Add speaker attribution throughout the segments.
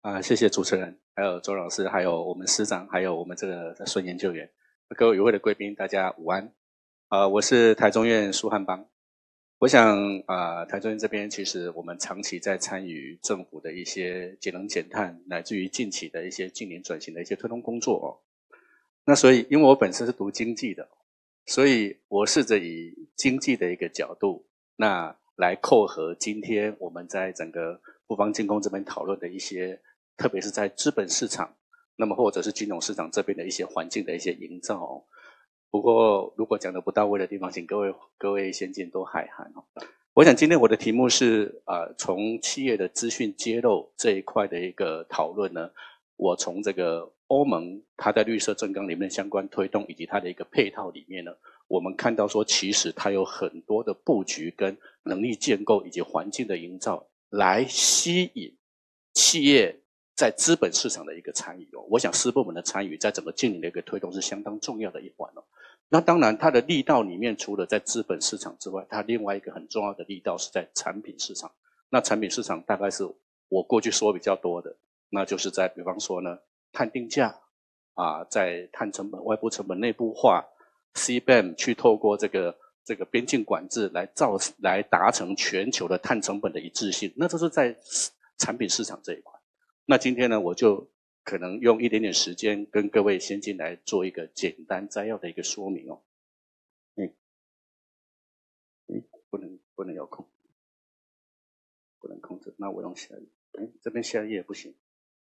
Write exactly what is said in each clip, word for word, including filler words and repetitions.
Speaker 1: 啊，谢谢主持人，还有周老师，还有我们师长，还有我们这个孙研究员，各位与会的贵宾，大家午安。啊，我是台中院苏汉邦。我想啊，台中院这边其实我们长期在参与政府的一些节能减碳，乃至于近期的一些近年转型的一些推动工作哦。那所以，因为我本身是读经济的，所以我试着以经济的一个角度，那来扣合今天我们在整个富邦金控这边讨论的一些。特别是在资本市场，那么或者是金融市场这边的一些环境的一些营造哦。不过，如果讲的不到位的地方，请各位各位先进多海涵哦。我想今天我的题目是呃，从企业的资讯揭露这一块的一个讨论呢，我从这个欧盟它在绿色政纲里面相关推动以及它的一个配套里面呢，我们看到说，其实它有很多的布局跟能力建构以及环境的营造，来吸引企业。在资本市场的一个参与哦，我想私部门的参与在整个经营的一个推动是相当重要的一环哦。那当然，它的力道里面除了在资本市场之外，它另外一个很重要的力道是在产品市场。那产品市场大概是我过去说比较多的，那就是在比方说呢，碳定价啊，在碳成本、外部成本内部化 ，C B A M 去透过这个这个边境管制来造来达成全球的碳成本的一致性，那这是在产品市场这一块。那今天呢，我就可能用一点点时间跟各位先进来做一个简单摘要的一个说明哦。嗯，嗯，不能不能遥控，不能控制。那我用下一页，嗯，这边下一页不行。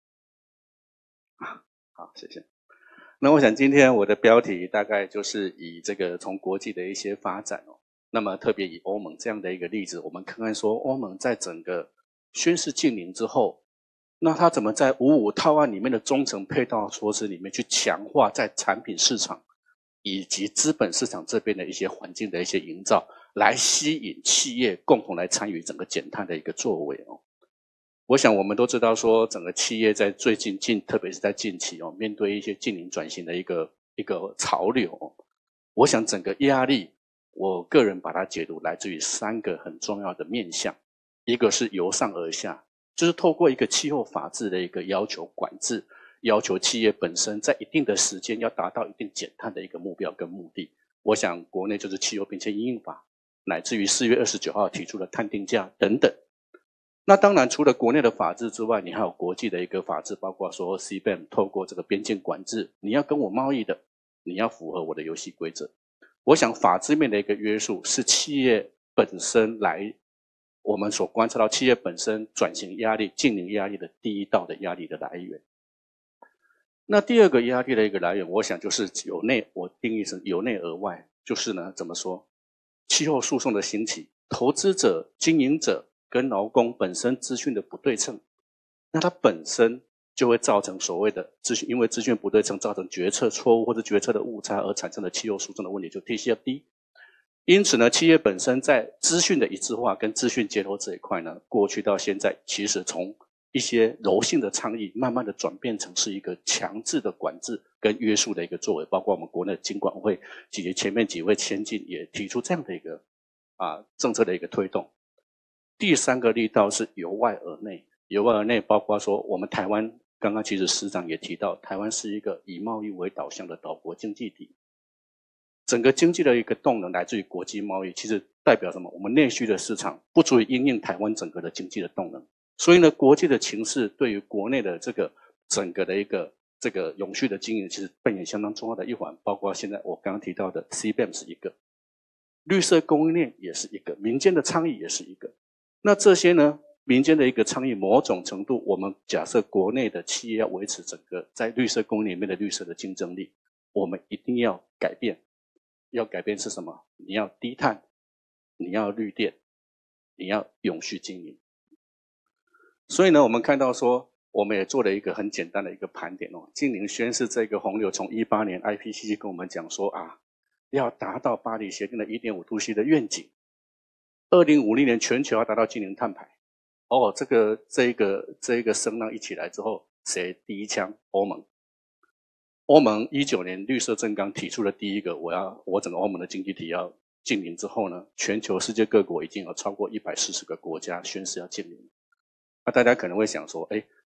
Speaker 1: 啊，好，谢谢。那我想今天我的标题大概就是以这个从国际的一些发展哦，那么特别以欧盟这样的一个例子，我们看看说欧盟在整个宣誓近邻之后。那它怎么在五五套案里面的中层配套措施里面去强化在产品市场以及资本市场这边的一些环境的一些营造，来吸引企业共同来参与整个减碳的一个作为哦。我想我们都知道说，整个企业在最近近，特别是在近期哦，面对一些近零转型的一个一个潮流哦，我想整个压力，我个人把它解读来自于三个很重要的面向，一个是由上而下。就是透过一个气候法治的一个要求管制，要求企业本身在一定的时间要达到一定减碳的一个目标跟目的。我想国内就是气候变迁因应法，乃至于四月二十九号提出的碳定价等等。那当然除了国内的法制之外，你还有国际的一个法制，包括说 C B A M 透过这个边境管制，你要跟我贸易的，你要符合我的游戏规则。我想法制面的一个约束是企业本身来我们所观察到企业本身转型压力、近零压力的第一道的压力的来源。那第二个压力的一个来源，我想就是由内，我定义成由内而外，就是呢，怎么说？气候诉讼的兴起，投资者、经营者跟劳工本身资讯的不对称，那它本身就会造成所谓的资讯，因为资讯不对称，造成决策错误或者决策的误差而产生的气候诉讼的问题，就 T C F D。因此呢，企业本身在资讯的一致化跟资讯接头这一块呢，过去到现在，其实从一些柔性的倡议，慢慢的转变成是一个强制的管制跟约束的一个作为，包括我们国内金管会以及前面几位先进也提出这样的一个啊政策的一个推动。第三个力道是由外而内，由外而内包括说我们台湾，刚刚其实司长也提到，台湾是一个以贸易为导向的岛国经济体。整个经济的一个动能来自于国际贸易，其实代表什么？我们内需的市场不足以因应台湾整个的经济的动能，所以呢，国际的情势对于国内的这个整个的一个这个永续的经营，其实扮演相当重要的一环。包括现在我刚刚提到的 C B A M 是一个，绿色供应链也是一个，民间的倡议也是一个。那这些呢，民间的一个倡议，某种程度，我们假设国内的企业要维持整个在绿色供应链里面的绿色的竞争力，我们一定要改变。要改变是什么？你要低碳，你要绿电，你要永续经营。所以呢，我们看到说，我们也做了一个很简单的一个盘点哦。近零宣示这个洪流，从一八年 I P C C 跟我们讲说啊，要达到巴黎协定的 一点五度C 的愿景，二零五零年全球要达到近零碳排。哦，这个这一个这一个声浪一起来之后，谁第一枪？欧盟。欧盟一九年绿色政纲提出了第一个，我要我整个欧盟的经济体要净零之后呢，全球世界各国已经有超过一百四十个国家宣誓要净零。那大家可能会想说，哎，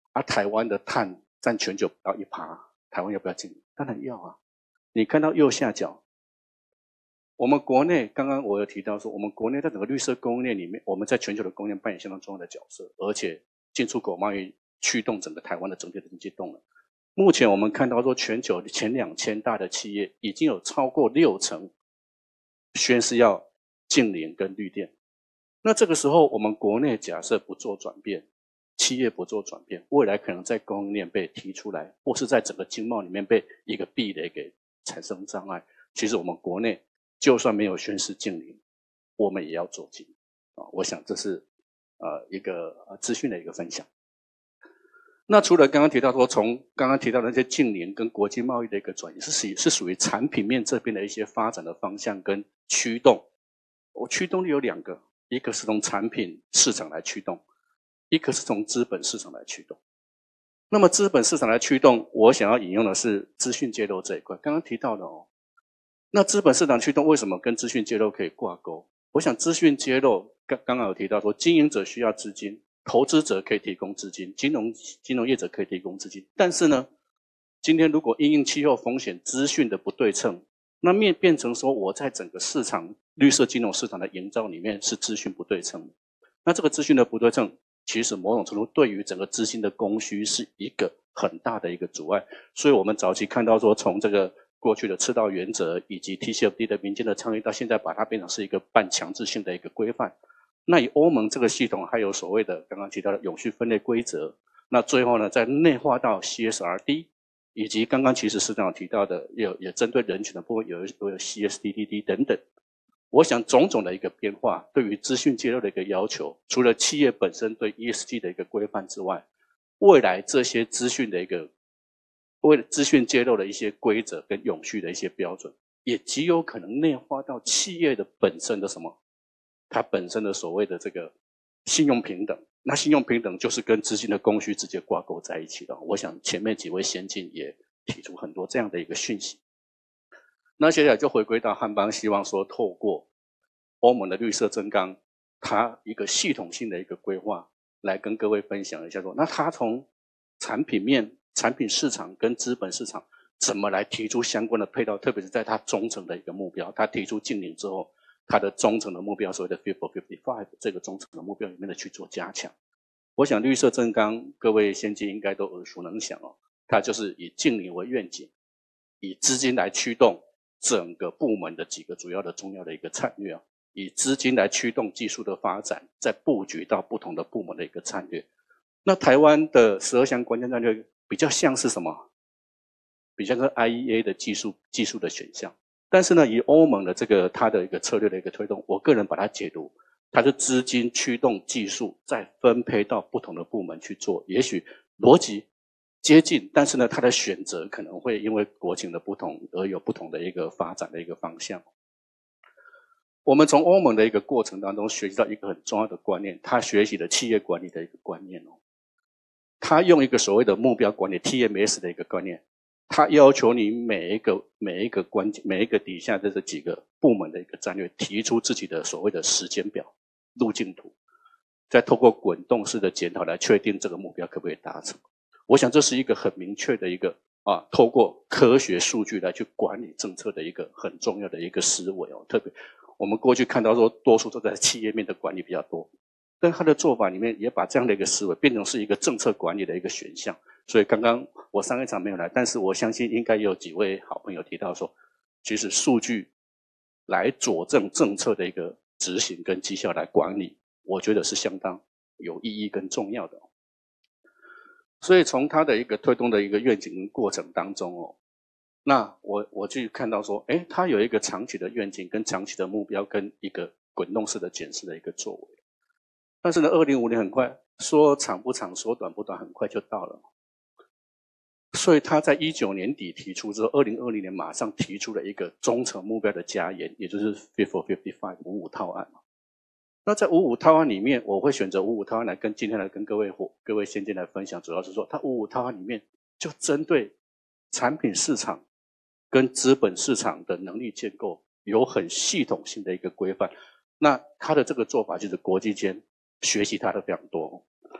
Speaker 1: 啊，台湾的碳占全球不到一趴，台湾要不要进？当然要啊！你看到右下角，我们国内刚刚我有提到说，我们国内在整个绿色供应链里面，我们在全球的供应链扮演相当重要的角色，而且进出口贸易驱动整个台湾的整体的经济动能。目前我们看到说，全球前两千大的企业已经有超过六成宣示要净零跟绿电。那这个时候，我们国内假设不做转变，企业不做转变，未来可能在供应链被提出来，或是在整个经贸里面被一个壁垒给产生障碍。其实我们国内就算没有宣示净零，我们也要做进啊。我想这是呃一个呃资讯的一个分享。那除了刚刚提到说，从刚刚提到的那些净零跟国际贸易的一个转移，是属是属于产品面这边的一些发展的方向跟驱动。我驱动力有两个，一个是从产品市场来驱动，一个是从资本市场来驱动。那么资本市场来驱动，我想要引用的是资讯揭露这一块，刚刚提到的哦。那资本市场驱动为什么跟资讯揭露可以挂钩？我想资讯揭露刚刚刚有提到说，经营者需要资金，投资者可以提供资金，金融金融业者可以提供资金。但是呢，今天如果因应气候风险资讯的不对称，那面变成说我在整个市场绿色金融市场的营造里面是资讯不对称的。那这个资讯的不对称，其实某种程度对于整个资金的供需是一个很大的一个阻碍。所以我们早期看到说，从这个过去的赤道原则以及 T C F D 的民间的倡议，到现在把它变成是一个半强制性的一个规范。那以欧盟这个系统，还有所谓的刚刚提到的永续分类规则，那最后呢，再内化到 C S R D， 以及刚刚其实市长提到的，也有也针对人群的部分有有 C S D D D 等等。我想种种的一个变化，对于资讯揭露的一个要求，除了企业本身对 E S G 的一个规范之外，未来这些资讯的一个为了资讯揭露的一些规则跟永续的一些标准，也极有可能内化到企业的本身的什么，它本身的所谓的这个信用平等。那信用平等就是跟资金的供需直接挂钩在一起的。我想前面几位先进也提出很多这样的一个讯息。那接下来就回归到汉邦，希望说透过欧盟的绿色增纲，它一个系统性的一个规划，来跟各位分享一下说，那它从产品面、产品市场跟资本市场怎么来提出相关的配套，特别是在它中程的一个目标，它提出净零之后，它的中程的目标，所谓的 Fit for 五十五这个中程的目标里面的去做加强。我想绿色增纲，各位先进应该都耳熟能详哦，它就是以净零为愿景，以资金来驱动整个部门的几个主要的重要的一个战略啊，以资金来驱动技术的发展，再布局到不同的部门的一个战略。那台湾的十二项关键战略比较像是什么？比较跟 I E A 的技术技术的选项。但是呢，以欧盟的这个它的一个策略的一个推动，我个人把它解读，它是资金驱动技术，再分配到不同的部门去做，也许逻辑接近，但是呢，它的选择可能会因为国情的不同而有不同的一个发展的一个方向。我们从欧盟的一个过程当中学习到一个很重要的观念，他学习了企业管理的一个观念哦。他用一个所谓的目标管理 T M S 的一个观念，他要求你每一个每一个关每一个底下的这几个部门的一个战略，提出自己的所谓的时间表、路径图，再透过滚动式的检讨来确定这个目标可不可以达成。我想这是一个很明确的一个啊，透过科学数据来去管理政策的一个很重要的一个思维哦。特别我们过去看到说，多数都在企业面的管理比较多，但他的做法里面也把这样的一个思维变成是一个政策管理的一个选项。所以刚刚我上一场没有来，但是我相信应该有几位好朋友提到说，其实数据来佐证政策的一个执行跟绩效来管理，我觉得是相当有意义跟重要的。所以从他的一个推动的一个愿景过程当中哦，那我我去看到说，诶，他有一个长期的愿景跟长期的目标跟一个滚动式的检视的一个作为。但是呢，二零五零很快，说长不长，说短不短，很快就到了。所以他在一九年底提出之后，二零二零年马上提出了一个中程目标的加严，也就是 Fit for 五十五 五五套案。那在五五套案里面，我会选择五五套案来跟今天来跟各位各位先进来分享，主要是说，它五五套案里面就针对产品市场跟资本市场的能力建构有很系统性的一个规范。那它的这个做法就是国际间学习它的非常多。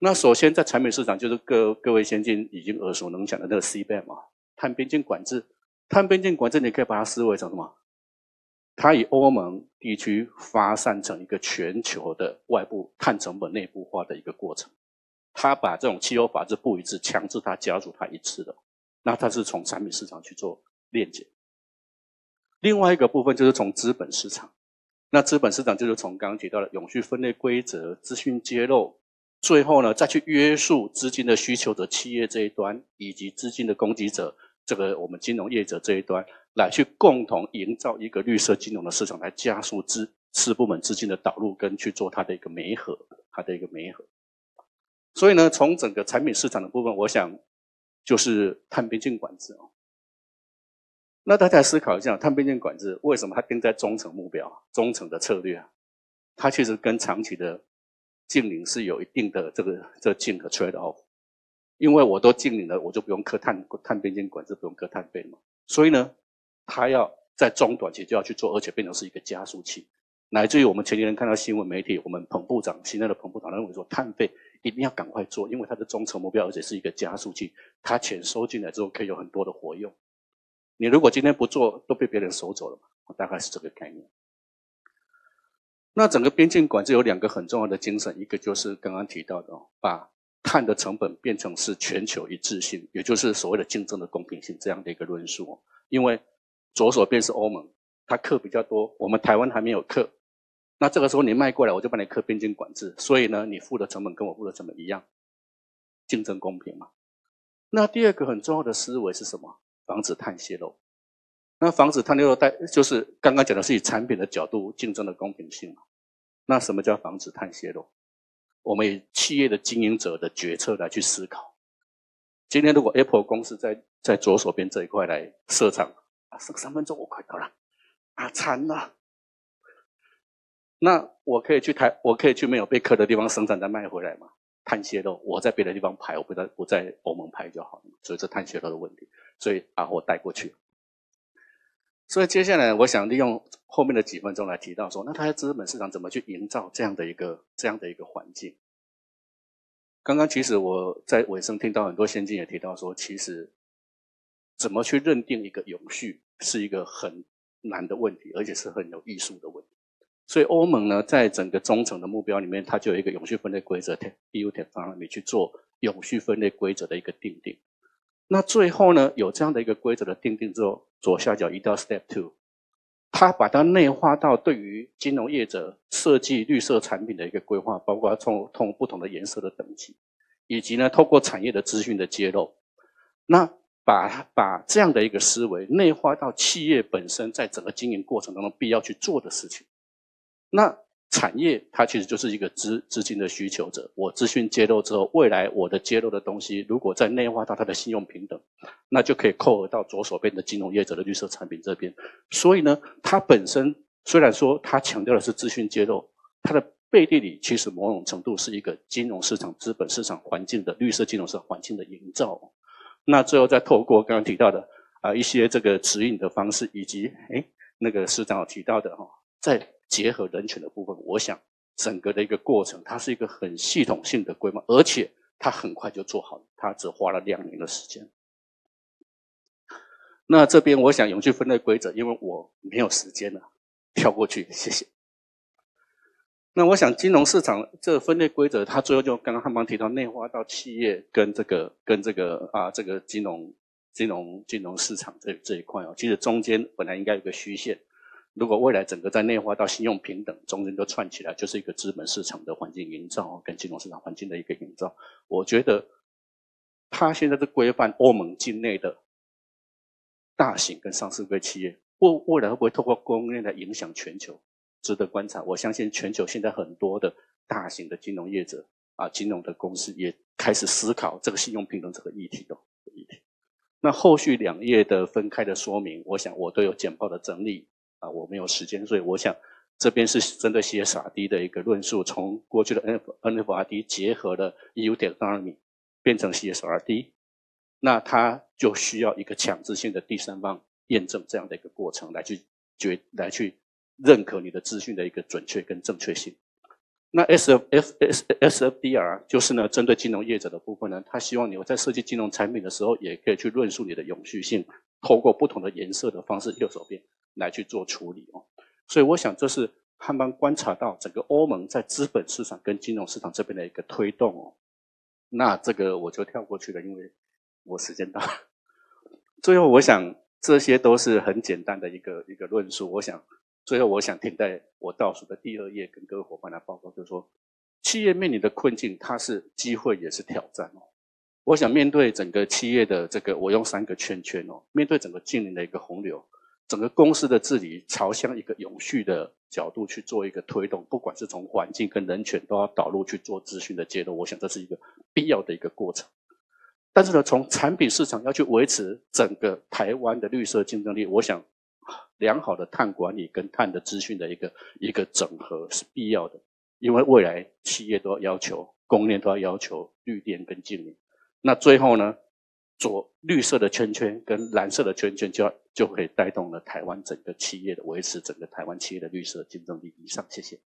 Speaker 1: 那首先在产品市场，就是各各位先进已经耳熟能详的那个 C B A M 嘛，碳边境管制。碳边境管制你可以把它思维成什么？它以欧盟地区发散成一个全球的外部碳成本内部化的一个过程。它把这种气候法制不一致强制它加入它一致的，那它是从产品市场去做链接。另外一个部分就是从资本市场，那资本市场就是从刚刚提到的永续分类规则、资讯揭露，最后呢再去约束资金的需求者企业这一端，以及资金的供给者，这个我们金融业者这一端，来去共同营造一个绿色金融的市场，来加速资四部门资金的导入跟去做它的一个媒合，它的一个媒合。所以呢，从整个产品市场的部分，我想就是碳边境管制哦。那大家思考一下，碳边境管制为什么它定在中程目标、中程的策略啊？它其实跟长期的净零是有一定的这个这个净的 trade off。因为我都净零了，我就不用课碳碳边境管制，不用课碳费嘛。所以呢，它要在中短期就要去做，而且变成是一个加速器。乃至于我们前几天看到新闻媒体，我们彭部长现在的彭部长认为说，碳费一定要赶快做，因为它的中程目标，而且是一个加速器，它钱收进来之后可以有很多的活用。你如果今天不做，都被别人收走了嘛，大概是这个概念。那整个边境管制有两个很重要的精神，一个就是刚刚提到的哦，把碳的成本变成是全球一致性，也就是所谓的竞争的公平性这样的一个论述哦。因为左手边是欧盟，它课比较多，我们台湾还没有课。那这个时候你卖过来，我就帮你课边境管制，所以呢，你付的成本跟我付的成本一样，竞争公平嘛。那第二个很重要的思维是什么？防止碳泄漏。那防止碳泄漏带就是刚刚讲的是以产品的角度竞争的公平性嘛。那什么叫防止碳泄漏？我们以企业的经营者的决策来去思考。今天如果 Apple 公司在在左手边这一块来设厂，啊，剩三分钟我快到了，啊，惨了。那我可以去台，我可以去没有被克的地方生产再卖回来嘛？碳泄漏，我在别的地方排，我不在不在欧盟排就好了。所以这碳泄漏的问题，所以啊，我带过去。所以接下来我想利用后面的几分钟来提到说，那它在资本市场怎么去营造这样的一个这样的一个环境？刚刚其实我在尾声听到很多先进也提到说，其实怎么去认定一个永续是一个很难的问题，而且是很有艺术的问题。所以欧盟呢，在整个中程的目标里面，它就有一个永续分类规则 E U Taxonomy 去做永续分类规则的一个定定。那最后呢，有这样的一个规则的定定之后，左下角移到 Step Two， 它把它内化到对于金融业者设计绿色产品的一个规划，包括从通不同的颜色的等级，以及呢，透过产业的资讯的揭露，那把把这样的一个思维内化到企业本身在整个经营过程当中必要去做的事情。那产业它其实就是一个资资金的需求者，我资讯揭露之后，未来我的揭露的东西如果再内化到它的信用平等，那就可以扣合到左手边的金融业者的绿色产品这边。所以呢，它本身虽然说它强调的是资讯揭露，它的背地里其实某种程度是一个金融市场、资本市场环境的绿色金融市场环境的营造。那最后再透过刚刚提到的啊一些这个指引的方式，以及诶那个市长有提到的哈，在结合人权的部分，我想整个的一个过程，它是一个很系统性的规划，而且它很快就做好了，它只花了两年的时间。那这边我想永续分类规则，因为我没有时间了，跳过去，谢谢。那我想金融市场这个分类规则，它最后就刚刚汉邦提到内化到企业跟这个跟这个啊这个金融金融金融市场这这一块哦，其实中间本来应该有个虚线。如果未来整个在内化到信用平等，中间都串起来，就是一个资本市场的环境营造跟金融市场环境的一个营造。我觉得它现在是规范欧盟境内的大型跟上市柜企业，未未来会不会透过供应链来影响全球，值得观察。我相信全球现在很多的大型的金融业者啊，金融的公司也开始思考这个信用平等这个议题的议题。那后续两页的分开的说明，我想我都有简报的整理。啊，我没有时间，所以我想这边是针对 C S R D 的一个论述，从过去的 N F R D 结合了 E U Taxonomy 变成 C S R D， 那它就需要一个强制性的第三方验证这样的一个过程来去决来去认可你的资讯的一个准确跟正确性。 那 S F F S S F D R 就是呢，针对金融业者的部分呢，他希望你在设计金融产品的时候，也可以去论述你的永续性，透过不同的颜色的方式，右手边来去做处理哦。所以我想这是汉邦观察到整个欧盟在资本市场跟金融市场这边的一个推动哦。那这个我就跳过去了，因为我时间到了。最后我想这些都是很简单的一个一个论述，我想最后我想停在我倒数的第二页，跟各位伙伴来报告，就是说，企业面临的困境，它是机会也是挑战哦。我想面对整个企业的这个，我用三个圈圈哦，面对整个近邻的一个洪流，整个公司的治理朝向一个永续的角度去做一个推动，不管是从环境跟人权都要导入去做资讯的揭露，我想这是一个必要的一个过程。但是呢，从产品市场要去维持整个台湾的绿色竞争力，我想良好的碳管理跟碳的资讯的一个一个整合是必要的，因为未来企业都要要求，供应链都要要求绿电跟净零。那最后呢，左绿色的圈圈跟蓝色的圈圈就要就可以带动了台湾整个企业的维持整个台湾企业的绿色竞争力。以上，谢谢。